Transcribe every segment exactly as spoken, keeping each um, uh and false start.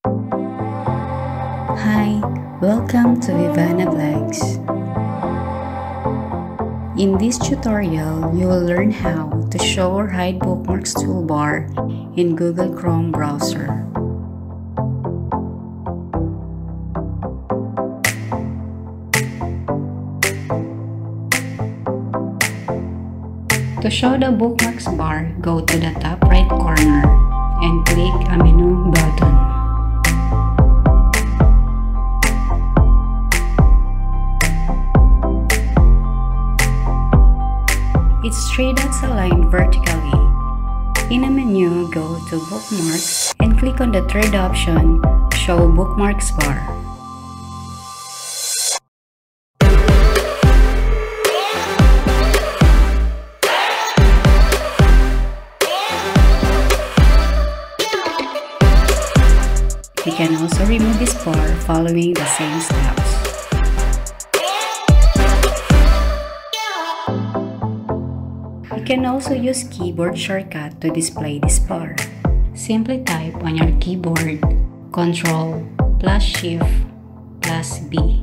Hi, welcome to Vivana Vlogs. In this tutorial, you will learn how to show or hide bookmarks toolbar in Google Chrome browser. To show the bookmarks bar, go to the top right corner and click a menu button. Its three dots aligned vertically. In a menu, go to Bookmarks and click on the third option, Show Bookmarks Bar. You can also remove this bar following the same steps. You can also use keyboard shortcut to display this bar. Simply type on your keyboard Control plus Shift plus B.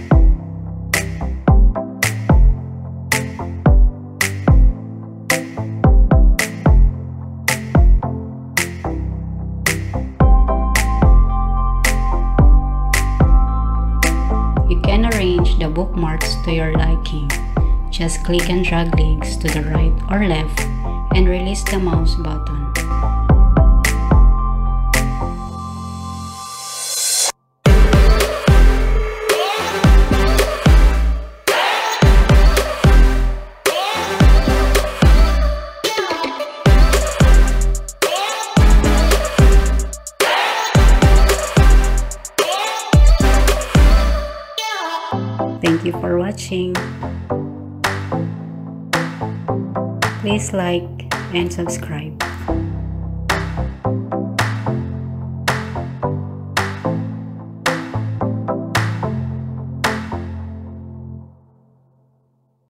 You can arrange the bookmarks to your liking. Just click and drag links to the right or left and release the mouse button. Thank you for watching. Please like and subscribe.